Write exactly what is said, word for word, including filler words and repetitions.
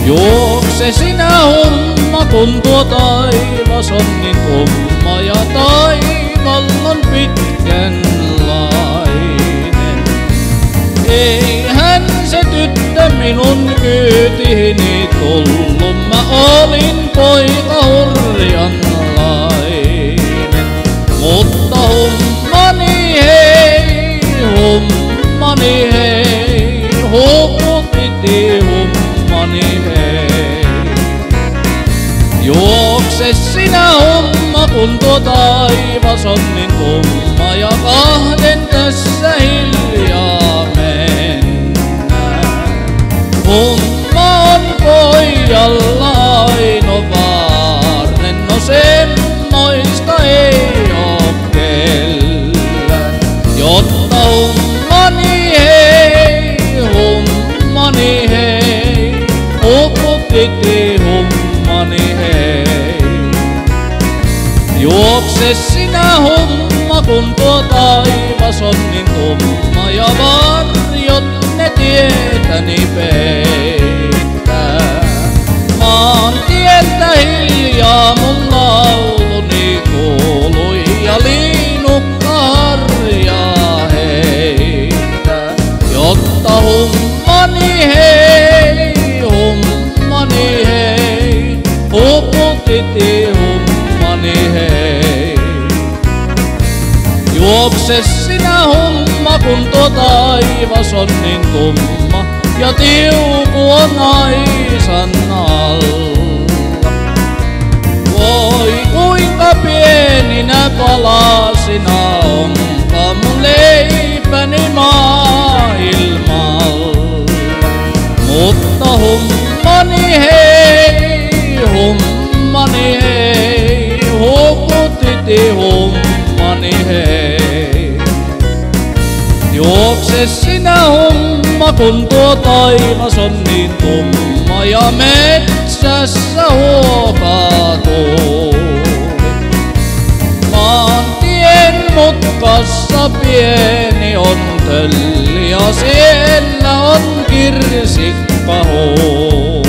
Juokse sinä homma, kun tuo taivas on niin tumma ja taivaalla on pitkänlainen. Eihän se tyttö minun kyytihini tullut, mä olin poika hurjanlainen. Mutta hummani hei, hummani hei, huputiti hummani hei. Juokse sinä homma, kun tuo taivas on niin tumma ja kahden tässä hiljaa mennään. Humma on pojalla aino vaarnen, no semmoista ei oo kellään. Jotta hummani hei, hummani hei, huputiti hummani hei. Juokse sinä humma, kun tuo taivas on niin tumma ja varjot ne tietäni peittää. Maantieltä hiljaa mun lauluni kuului ja liinukka harjaa heittää. Jotta hummani hei, hummani hei, huputiti hummani hei. Juokse sinä humma, kun tuo taivas on niin tumma ja tiuku on aisan alla. Voi kuinka pieninä palasina onka mun leipäni maailmalla. Mutta hummani hei, hummani hei, huputiti hummani hei. Juokse sinä humma, kun tuo taivas on niin tumma ja metsässä huokaa tuuli. Maantien mutkassa pieni on tölli ja siellä on kirsikkahuuli.